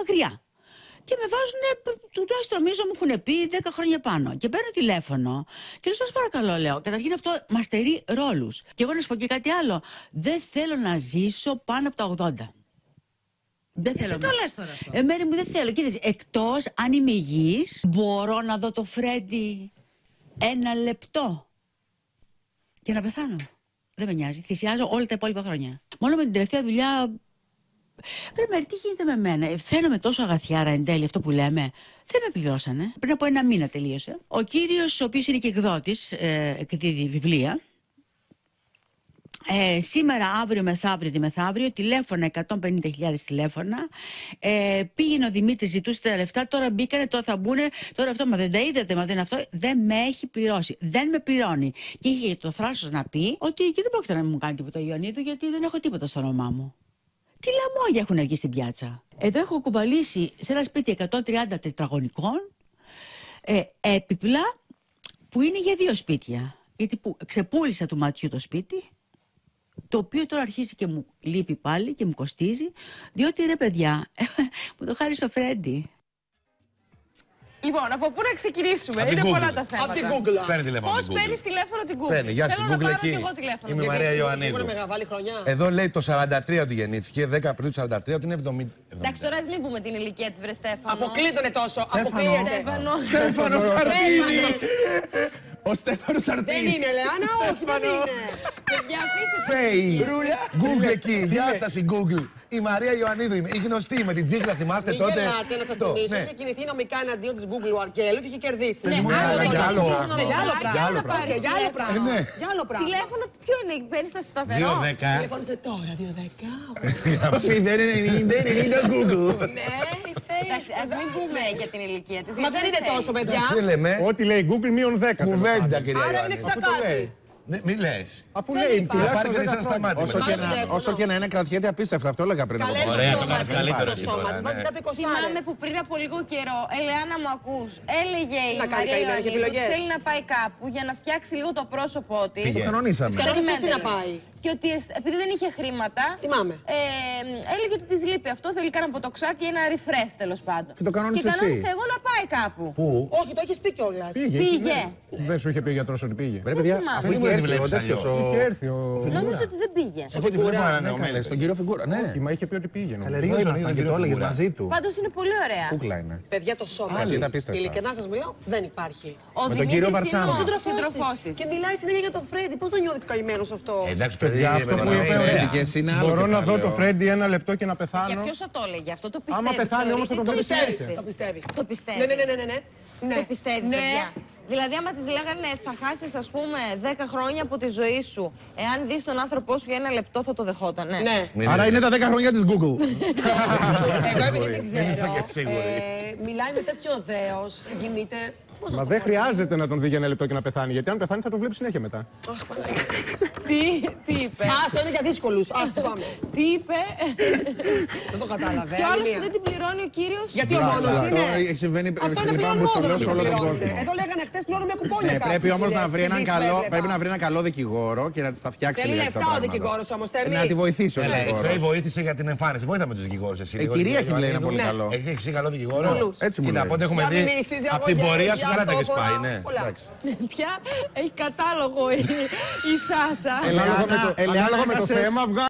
γριά. Και με βάζουν, τουλάχιστον νομίζω μου έχουν πει 10 χρόνια πάνω. Και παίρνω τηλέφωνο και λέω: σας παρακαλώ, λέω. Καταρχήν αυτό μας στερεί ρόλους. Και εγώ να σου πω και κάτι άλλο. Δεν θέλω να ζήσω πάνω από τα 80. Δεν θέλω. Τι το λες τώρα αυτό? Μέρη μου δεν θέλω. Κοίταξε, εκτός αν είμαι υγιής, μπορώ να δω το Φρέντι 1 λεπτό και να πεθάνω. Δεν με νοιάζει. Θυσιάζω όλα τα υπόλοιπα χρόνια. Μόνο με την τελευταία δουλειά. Πρέπει τι γίνεται με μένα. Φαίνομαι τόσο αγαθιάρα εν τέλει αυτό που λέμε. Δεν με πληρώσανε. Πριν από 1 μήνα τελείωσε. Ο κύριος, ο οποίος είναι και εκδότης, εκδίδει βιβλία. Σήμερα, αύριο, μεθαύριο, τη μεθαύριο, τηλέφωνα 150.000 τηλέφωνα. Πήγαινε ο Δημήτρης, ζητούσε τα λεφτά, τώρα μπήκανε, τώρα θα μπουνε, τώρα αυτό, μα δεν τα είδατε, μα δεν αυτό. Δεν με έχει πληρώσει. Δεν με πληρώνει. Και είχε το θράσος να πει ότι και δεν πρόκειται να μου κάνει τίποτα ο Ιωαννίδου, γιατί δεν έχω τίποτα στο όνομά μου. Τι λαμόγια έχουν βγει στην πιάτσα. Εδώ έχω κουβαλήσει σε ένα σπίτι 130 τετραγωνικών έπιπλα που είναι για 2 σπίτια. Γιατί ξεπούλησα του ματιού το σπίτι, το οποίο τώρα αρχίζει και μου λείπει πάλι και μου κοστίζει, διότι ρε παιδιά, μου το χάρισε ο Φρέντι. Λοιπόν, από πού να ξεκινήσουμε? Από είναι την πολλά Google. τα θέματα. Από την Google. Παίρνει τηλέφωνο. Πώς παίρνεις τηλέφωνο την Google? Παίρνει, γεια σου, Θέλω να Google πάρω εκεί. και εγώ τηλέφωνο. Είμαι η Μαρία Ιωαννίδου. Εδώ λέει το 43 ότι γεννήθηκε, 10 Απριλίου του 43, ότι είναι 70. Εντάξει, τώρα ας μην πούμε την ηλικία της, βρε Στέφανο. αποκλείτωνε τόσο. Αποκλείεται. Στέφανο Σαρτίνι! Ο Στέφανος Δεν Σαρτίνι! είναι, Λεάνα, όχι, δεν είναι. Παιδιά, αφήστε το. Φέι! Google εκεί, γεια σας η Google. Η Μαρία Ιωαννίδου είμαι, η γνωστή με την τσίχλα, θυμάστε Μην τότε. γελάτε, να σας θυμίσω. Είχε κινηθεί νομικά εναντίον της Google ο Αρκέλου και είχε κερδίσει. Ναι, για άλλο πράγμα. Για άλλο Για πράγμα. Για άλλο πράγμα. ναι. Για άλλο πράγμα. Τηλέφωνο ποιο είναι, περίσταση σταθερό? 2-10. Τηλεφώνησε τώρα, 2-10. 0-90 Google. Ναι, η Φέη. Εντάξει, ας μην πούμε για την ηλικία της. Μα δεν είναι τόσο, παιδιά. Τι λέμε, Ό,τι λέει Google μείον 10. κουβέντα κυρία Άρα είναι Ιωαννίδου. 60 κάτι. Ναι, μη λες. Αφού Δεν λέει είπα. πάρει τουλάχιστον και 10 δεν σας χρόνια. σταμάτη. Όσο και να είναι, κρατιέται απίστευτα. Αυτό έλεγα πριν. Καλά, από είναι Ωραία, το το σώμα κάνεις της. καλύτερο Το εκεί σώμα τώρα, της. ναι. Βάζει κάτω 20 Θυμάμαι άρες. που πριν από λίγο καιρό, Ελεάνα μου ακούς, έλεγε η Να κάνει Μαρία καλημέρα, είχε Ιωαννίδου ότι επιλογές. θέλει να πάει κάπου για να φτιάξει λίγο το πρόσωπό της. Πήγε. Το κανονίσαμε. Της κανόνες εσύ να Περιμένετε πάει. λίγο. Και ότι επειδή δεν είχε χρήματα, Θυμάμαι. έλεγε ότι της λείπει αυτό, θέλει κάνα ποτοξάκι, ένα refresh τέλος πάντων. Και το κανόνισες εσύ. κανόνισα εγώ να πάει κάπου. Πού? Όχι, το έχεις πει κιόλας. Πήγε. Δεν σου είχε πει ο γιατρός ότι πήγε. Ρε Δεν παιδιά, θυμάμαι. αφού Είχε δεν τη έρθει βλέπεις ο τέτοιος, αλλιώς. Είχε έρθει ο. Νόμιζα ότι δεν πήγε. Αφού τη βλέπω να είναι ο Καλέ, Μέλης. στον κύριο Φιγκούρα. Ναι. Όχι, μα είχε πει ότι πήγε. νομίζω. Πήγε στον ίδιο Και κύριο το έλεγες Φιγκούρα. μαζί του. Πάντως είναι πολύ ωραία. Κούκλα είναι. Παιδιά, το σώμα Άλλη, της. τα πίστευτα. Ειλικρινά σας μιλάω, δεν υπάρχει. Ο Με τον κύριο Δημήτρης είναι Βαρσάνο. ο Σύντροφός σύντροφός της. Και μιλάει συνέχεια για τον Φρέντι. Πώς δεν νιώθει καημένος αυτό? Εντάξει, παιδί, Για αυτό που είπε ο ιδέα. είναι άλλο. Μπορώ να δω το Φρέντι 1 λεπτό και να Για πεθάνω. ποιος θα το έλεγε αυτό, το πιστεύει. Άμα πεθάνει όμως θα τον θεωρείτε, βλέπει πιστεύει. συνέχεια. Το πιστεύει. Το πιστεύει. Ναι, ναι, ναι, ναι, ναι. Ναι. Το πιστεύει, Ναι. παιδιά. Δηλαδή, άμα της λέγανε θα χάσεις, ας πούμε, 10 χρόνια από τη ζωή σου, εάν δεις τον άνθρωπό σου για 1 λεπτό θα το δεχότανε. Ναι. Άρα είναι τα 10 χρόνια της Google. Εγώ επειδή δεν Δεν είσαι και ξέρω, σίγουρη. μιλάει με τέτοιο δέος, συγκινείται. Πώς να Μα το δεν πω? χρειάζεται να τον δει για 1 λεπτό και να πεθάνει. Γιατί αν πεθάνει θα τον βλέπει συνέχεια μετά. Αχ, Παναγία. Τι είπε. Άστο, είναι για δύσκολους. Άστο, πάμε. Τι είπε. Δεν το κατάλαβε. Και άλλη άλλος μία. που δεν την πληρώνει ο κύριος. Γιατί ο μόνος Αυτό είναι. συμβαίνει Αυτό είναι λυπάμαι, πλέον στο λέω μόδο σε να όλο τον πληρώνουν. κόσμο. Εδώ λέγανε χτες πληρώνουν με κουπόνια Ναι, κάποιες πρέπει όμως να δουλειές, βρει έναν ειδήσεις που καλό, έβλεπα. πρέπει να βρει έναν καλό δικηγόρο και να της τα φτιάξει Θέλει λίγα αυτά λεφτά ο πράγματα. δικηγόρος όμως, Τέρμη. Να τη βοηθήσει ο Η Φέη δικηγόρος. βοήθησε για την εμφάνιση. Βοήθα με τους δικηγόρους εσύ. λίγο, κυρία έχει, Ιωαννίδου. λέει, ένα πολύ Ναι. καλό. Έχεις εσύ καλό δικηγόρο. Πολλούς. Έτσι μου Κοίτα, λέει. από ό,τι έχουμε Για δει, μηνύσεις, για από την αγωγές, πορεία σου για καλά τα έχεις αυτόφορα, πάει, ναι. πολλά. Εντάξει. Πια έχει κατάλογο η Σάσα. Ανάλογα με το θέμα,